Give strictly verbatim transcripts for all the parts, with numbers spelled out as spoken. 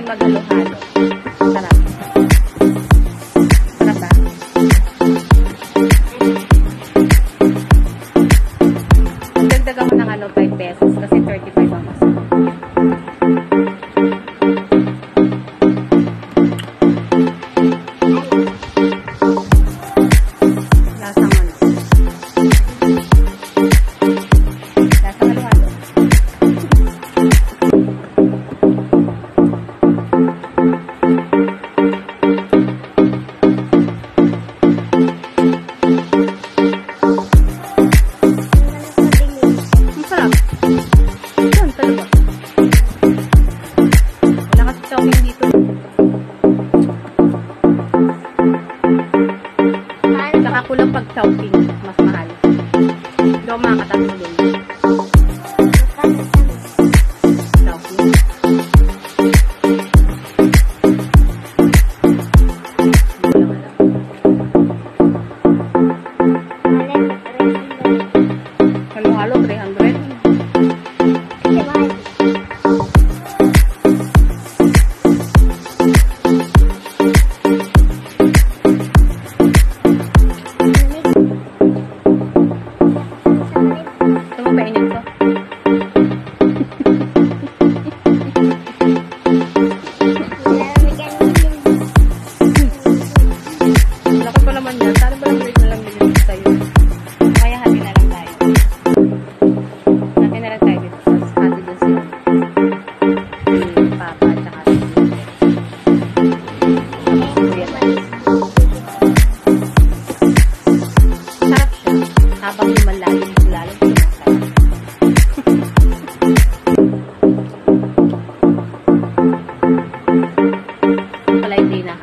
maghalo-halo. Sarap. Sarap ba? Dagdagan ko ng ano, five pesos kasi thirty-five ang mas. Lasang ano? Lasang halo-halo. Kulang pag shopping, mas mahal. Hindi ako makakatatlo din. Shopping. Hindi ko lang alam. Halo-halo, three hundred. Habang lumalalim, lalo sumasarap. Wala hindi na.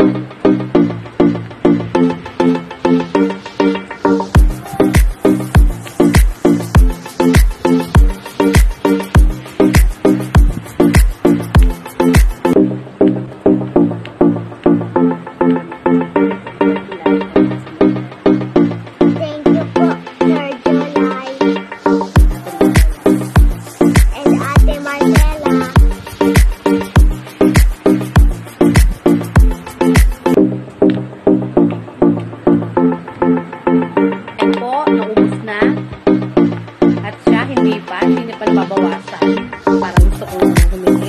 Babawasan. Parang gusto ko humingi.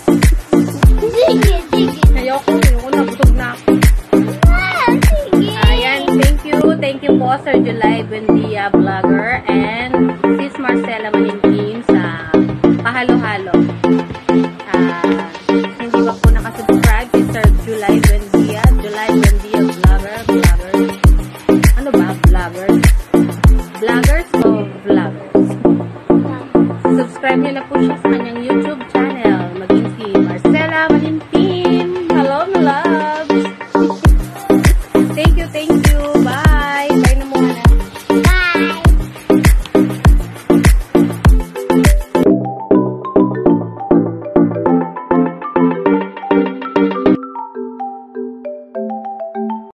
Ayoko, ayoko na, busog na ako. Ayan, thank you. Thank you po, Sir July Buendia Vlogger and Sis Marcela Maningkin sa Pahalo-halo. Uh, hindi ba po nakasubscribe si Sir July Buendia? July Buendia Vlogger, Vlogger. Ano ba? Vloggers? Vloggers o vloggers? Subscribe nyo na po siya sa kanyang YouTube.